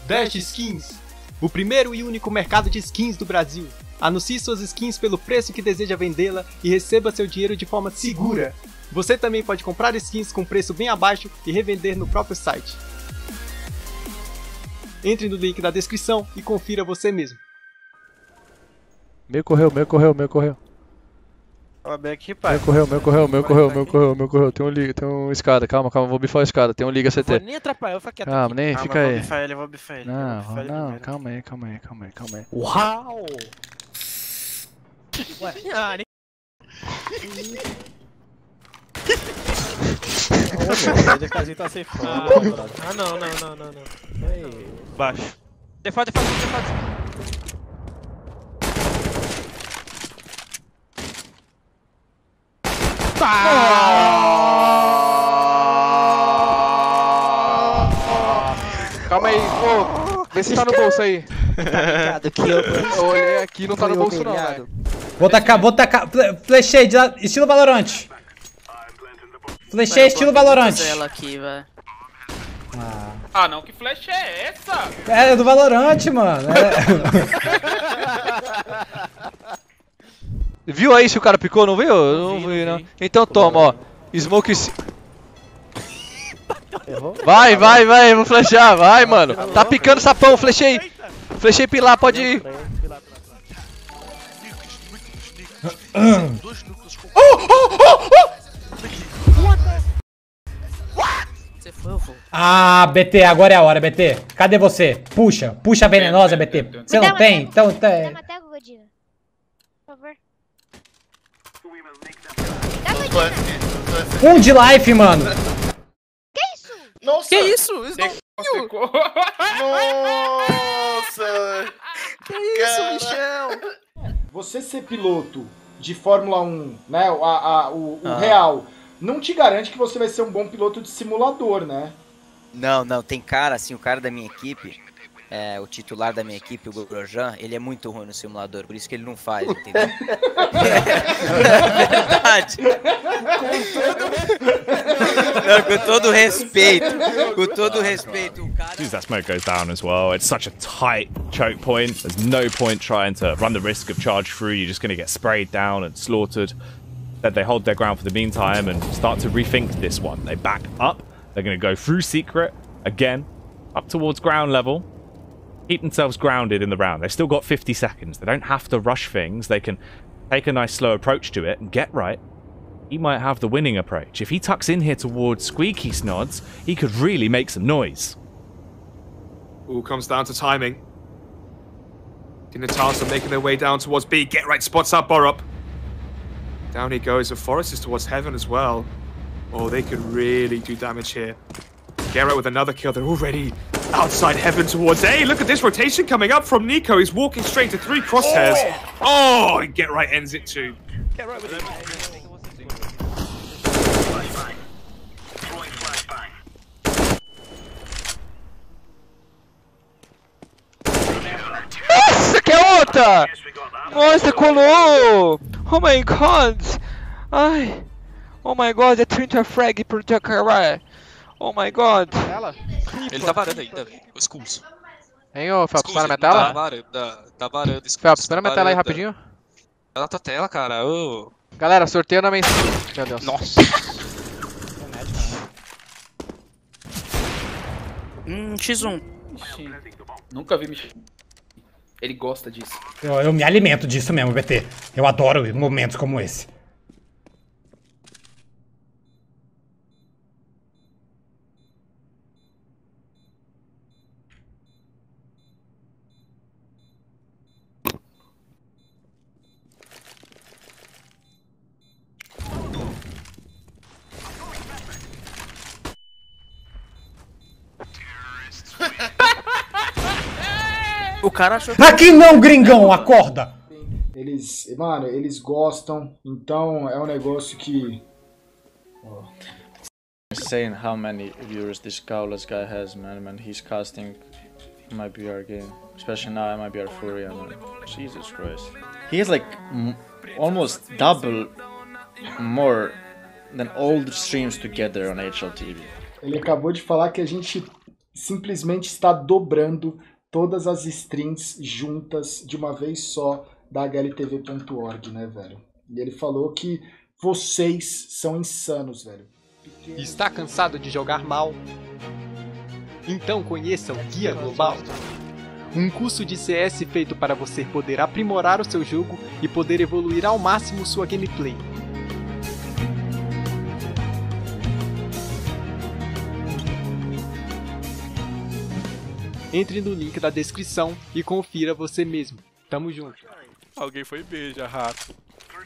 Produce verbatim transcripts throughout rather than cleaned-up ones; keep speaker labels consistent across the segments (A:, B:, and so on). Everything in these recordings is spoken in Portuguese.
A: Dash Skins, o primeiro e único mercado de skins do Brasil. Anuncie suas skins pelo preço que deseja vendê-la e receba seu dinheiro de forma segura. Você também pode comprar skins com preço bem abaixo e revender no próprio site. Entre no link da descrição e confira você mesmo.
B: Meu correu, meu correu, meu correu.
C: Ó, bem aqui, pai.
B: Meu correu, meu correu, meu correu, meu correu, meu correu. Tem um liga, tem um escada, calma, calma, vou bifar a escada, tem um liga C T.
C: Vou nem atrapalhar, eu vou ficar quieto.
B: Calma, nem,
C: Ah,
B: fica
C: mas
B: aí.
C: Vou bifar ele, vou bifar ele.
B: Não,
C: vou bifar ele
B: não,
C: primeiro.
B: calma aí, calma aí, calma aí, calma aí.
C: Uau! Ué, ah, nem...
D: O casinho tá sem fome.
C: Ah, não, não, não, não, não.
D: Ei.
C: Baixo. Default, default, default.
B: Calma aí, pô, vê se tá no bolso aí.
E: Tá ligado que eu...
B: Eu olhei aqui, não tá no bolso não, velho.
F: Vou tacar, vou tacar. Flechei, de la- estilo Valorant. Flechei, estilo Valorant.
E: Ela aqui, velho.
F: Ah.
G: Ah não, que flecha é essa?
F: É, é do Valorant, mano. É.
B: Viu aí se o cara picou, não viu? Eu não
D: vi,
B: vi,
D: não
B: não.
D: vi.
B: Então toma, ó. Smoke... Vai, vai, vai, vou flechar, vai, mano. Tá picando sapão, flechei. Flechei pilar, pode ir.
E: Você foi, eu vou.
F: Ah, B T, agora é a hora, B T. Cadê você? Puxa, puxa a venenosa, B T. Você não tem? Então
H: Dá
F: tem.
H: uma tela, Godina. Por favor. Dá Godina.
F: Um de life, mano.
H: Que isso?
G: Nossa!
E: Que isso? Isso não...
G: Secou.
I: Nossa!
E: Que isso, Michel?
J: Você ser piloto de Fórmula um, né, a, a, o, o
E: Ah.
J: real, não te garante que você vai ser um bom piloto de simulador, né?
K: Não, não, tem cara, assim, o cara da minha equipe, é, o titular da minha equipe, o Grosjean, ele é muito ruim no simulador, por isso que ele não faz, entendeu? É verdade. Não, com todo respeito, com todo respeito, o cara...
L: As soon as that smoke goes down as well, it's such a tight choke point, there's no point trying to run the risk of charge through, you're just going to get sprayed down and slaughtered. Then they hold their ground for the meantime and start to rethink this one. They back up, they're going to go through secret, again, up towards ground level, keep themselves grounded in the round. They've still got fifty seconds, they don't have to rush things, they can take a nice slow approach to it and get right. He might have the winning approach. If he tucks in here towards Squeaky Snods, he could really make some noise.
G: All comes down to timing. Dinatars are making their way down towards B. Get right spots up Borup. Down he goes, and Forest is towards Heaven as well. Oh, they could really do damage here. Geralt with another kill. They're already outside Heaven towards A. Look at this rotation coming up from Nico. He's walking straight to three crosshairs. Oh, and Get Right ends it too.
C: Get right with it.
B: Nossa, que é outra! Nossa, colou! Oh my god! Ai! Oh my god, é trinta frag pro Jacaré! Oh my god!
M: Ele tá varando ainda, expulso.
B: Hein, ô Felps,
M: Expulso,
B: para minha
M: ele Tá
B: tela?
M: varando, tá, tá varando, expulso.
B: Felps, para
M: tá
B: minha tela aí
M: varanda.
B: rapidinho.
M: Tá na tua tela, cara. Ô.
B: Galera, sorteio na mensagem. Meu Deus.
M: Nossa!
E: Hum, X um.
D: Ixi, nunca vi Michel. Ele gosta disso.
F: Eu, eu me alimento disso mesmo, B T. Eu adoro momentos como esse.
E: O cara achou...
F: Aqui não, gringão, acorda!
J: Eles, mano, eles gostam, então é um negócio que... Oh.
D: Insane how many viewers this Gaules guy has, man. Man, he's casting my B R game, especially now my B R Furia, man. Jesus Christ. He has like m almost double more than all the streams together on H L T V.
J: Ele acabou de falar que a gente simplesmente está dobrando todas as streams juntas de uma vez só da H L T V ponto org, né, velho? E ele falou que vocês são insanos, velho.
A: Está cansado de jogar mal? Então conheça o Guia Global. Um curso de C S feito para você poder aprimorar o seu jogo e poder evoluir ao máximo sua gameplay. Entre no link da descrição e confira você mesmo. Tamo junto.
I: Alguém foi beija, rato.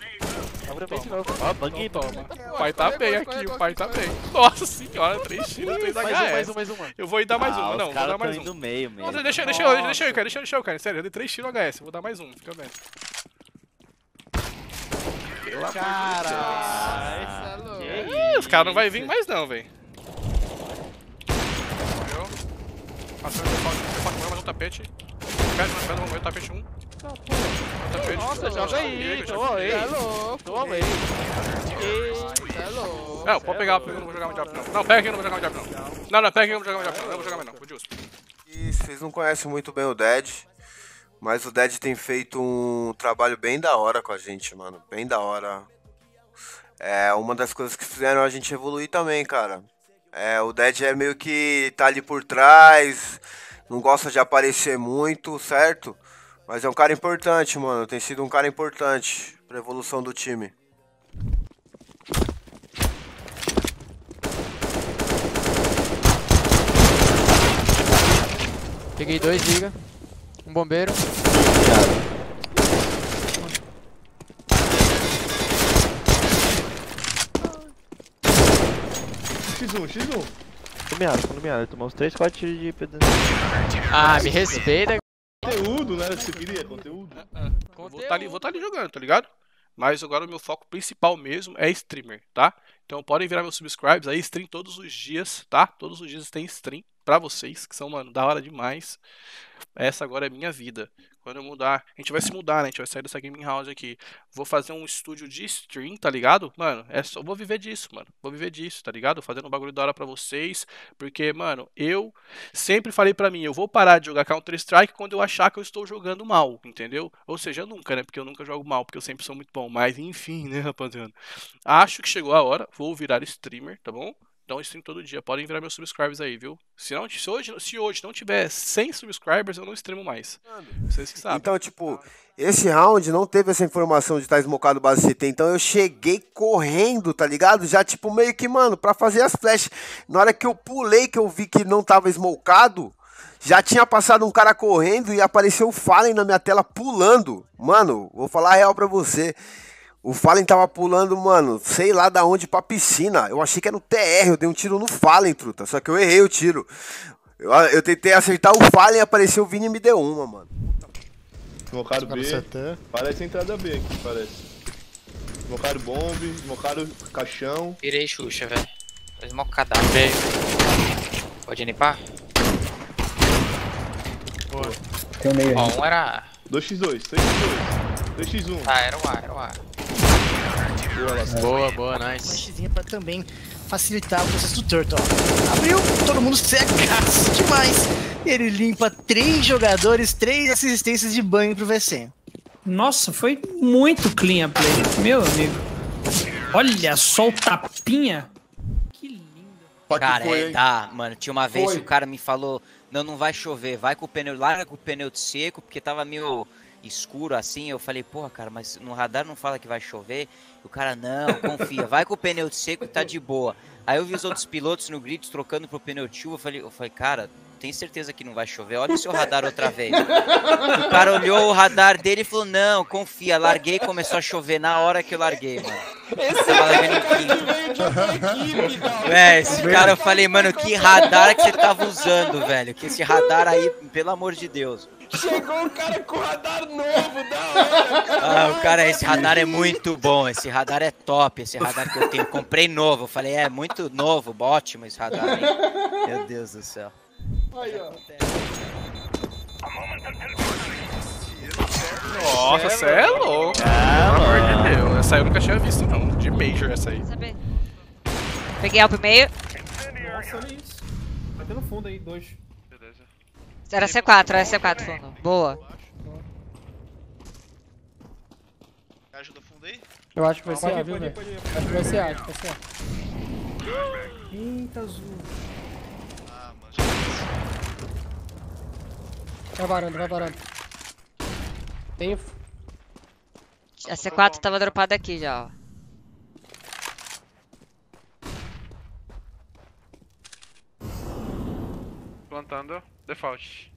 I: Ó, banguei, toma. O pai tá bem aqui, o pai tá bem. Nossa senhora, três tiros, três H S.
C: Mais um, mais um, mais um.
I: Eu vou ir dar mais
E: Ah,
I: uma,
E: os
I: não, vou
E: caras
I: dar mais
E: tão
I: um.
E: indo meio mesmo.
I: Não, deixa, deixa eu, deixa eu, cara, deixa eu, deixa eu, cara. Sério, eu dei três tiros no H S, eu vou dar mais um, fica bem. Pelo amor de Deus. Ih, os caras não vão vir mais não, velho. Morreu. Passou, eu faço mais um tapete. Pede, mas pede, morreu, tapete um. Tapete.
C: Nossa, joga aí, tô aí. É louco. Tô aí. É louco.
I: Não, pode pegar, eu não vou jogar mais diabo não. Não, pega aqui, eu não vou jogar mais diabo não. Não, não, pega aqui, eu não vou jogar mais diabo não. Eu não vou jogar mais não, vou justo.
N: E vocês não conhecem muito bem o Dead, mas o Dead tem feito um trabalho bem da hora com a gente, mano. Bem da hora. É uma das coisas que fizeram a gente evoluir também, cara. É, o Dead é meio que tá ali por trás, não gosta de aparecer muito, certo? Mas é um cara importante, mano. Tem sido um cara importante pra evolução do time.
C: Peguei dois, liga. Um bombeiro.
O: X um, X um.
P: Lumiado, com lumiado. Ele tomou uns três, quatro tiros de pedra.
C: Ah, me respeita.
O: Conteúdo, né? Você queria conteúdo?
I: Vou tá ali, vou tá ali jogando, tá ligado? Mas agora o meu foco principal mesmo é streamer, tá? Então podem virar meus subscribes aí, stream todos os dias, tá? Todos os dias tem stream pra vocês, que são, mano, da hora demais. Essa agora é minha vida. Quando eu mudar, a gente vai se mudar, né? A gente vai sair dessa gaming house aqui. Vou fazer um estúdio de stream, tá ligado? Mano, é só, vou viver disso, mano. Vou viver disso, tá ligado? Fazendo um bagulho da hora pra vocês. Porque, mano, eu sempre falei pra mim, eu vou parar de jogar Counter-Strike quando eu achar que eu estou jogando mal, entendeu? Ou seja, nunca, né? Porque eu nunca jogo mal, porque eu sempre sou muito bom. Mas, enfim, né, rapaziada? Acho que chegou a hora. Vou virar streamer, tá bom? Então stream todo dia, podem virar meus subscribers aí, viu? Se, não, se, hoje, se hoje não tiver cem subscribers, eu não streamo mais. Vocês que sabem.
N: Então, tipo, esse round não teve essa informação de estar smocado base C T, então eu cheguei correndo, tá ligado? Já, tipo, meio que, mano, pra fazer as flashes. Na hora que eu pulei, que eu vi que não tava smocado, já tinha passado um cara correndo e apareceu o Fallen na minha tela pulando. Mano, vou falar a real pra você. O Fallen tava pulando, mano, sei lá da onde, pra piscina. Eu achei que era no T R, eu dei um tiro no Fallen, truta. Só que eu errei o tiro. Eu, eu tentei acertar o Fallen, apareceu o Vini e me deu uma, mano.
O: Smocaram B. Parece a entrada B aqui, parece. Smocaram bomb, smocaram caixão.
Q: Virei Xuxa, velho. Tô smocadão. B. Pode limpar?
F: Boa. Tem um meio aí.
Q: Ó, um era...
O: dois x dois, três x dois. três x um.
Q: Ah, era o A, era o A.
C: Boa, boa, nice.
R: Flashzinha pra também facilitar o processo do Turtle, ó. Abriu, todo mundo cegaço demais. Ele limpa três jogadores, três assistências de banho pro V C.
F: Nossa, foi muito clean a play, meu amigo. Olha só o tapinha.
K: Cara, é, dá, mano. Tinha uma vez
J: Foi.
K: que o cara me falou, não, não vai chover, vai com o pneu, larga com o pneu seco, porque tava meio escuro assim. Eu falei, porra, cara, mas no radar não fala que vai chover. O cara, não, confia, vai com o pneu seco e tá de boa. Aí eu vi os outros pilotos no grid trocando pro pneu de chuva, eu falei, eu falei, cara, tem certeza que não vai chover? Olha o seu radar outra vez. O cara olhou o radar dele e falou, não, confia, larguei e começou a chover na hora que eu larguei, mano.
R: Esse
K: tava É, esse cara eu falei, mano, que radar que você tava usando, velho? Que esse radar aí, pelo amor de Deus.
R: Chegou um cara com radar novo, da hora.
K: Ah, o cara, esse radar é muito bom, esse radar é top, esse radar que eu tenho. Comprei novo, eu falei, é muito novo, ótimo esse radar, hein? Meu Deus do céu.
R: Aí, ó.
I: Nossa, você é louco. Pelo amor de Deus. Essa aí eu nunca tinha visto, não. De Major, essa aí.
H: Peguei alp meio.
A: Bateu no fundo aí, dois.
C: Beleza.
S: Era C quatro, era C quatro, fundo. Boa.
C: Ajuda fundo aí?
T: Eu acho que vai
A: Não,
T: ser
A: pode
T: A,
A: ir,
T: viu,
A: pode ir,
T: velho?
A: pode ir.
T: Acho que vai ser A, acho que vai ser A.
A: Eita, azul.
C: Ah, mano, já
T: Vai varando, vai varando. Tem.
S: A C quatro tava dropada aqui já, ó.
C: plantando. Default.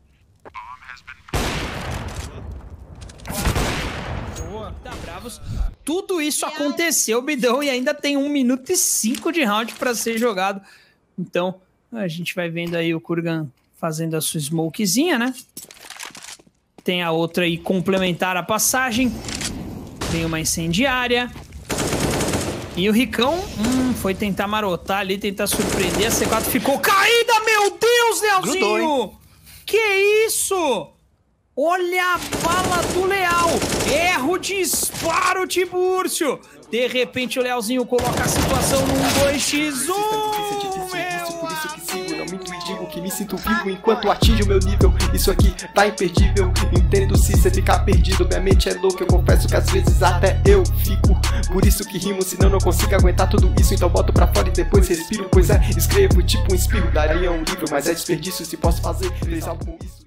R: Boa, tá bravos. Tudo isso aconteceu, Bidão, e ainda tem um minuto e cinco de round pra ser jogado. Então, a gente vai vendo aí o Kurgan fazendo a sua smokezinha, né? Tem a outra aí complementar a passagem. Tem uma incendiária. E o Ricão hum, foi tentar marotar ali, tentar surpreender. A C quatro ficou caída, meu Deus, Lealzinho! Que isso? Olha a bala do Leal. Erra o disparo, Tibúrcio. De repente o Lealzinho coloca a situação num dois contra um.
A: Por isso que sigo, não minto e digo que me sinto vivo enquanto atinge o meu nível. Isso aqui tá imperdível. Entendo se você ficar perdido. Minha mente é louca, eu confesso que às vezes até eu fico. Por isso que rimo, senão não consigo aguentar tudo isso. Então boto pra fora e depois respiro. Pois é, escrevo tipo um espirro. Daria um livro, mas é desperdício se posso fazer três álbuns com isso.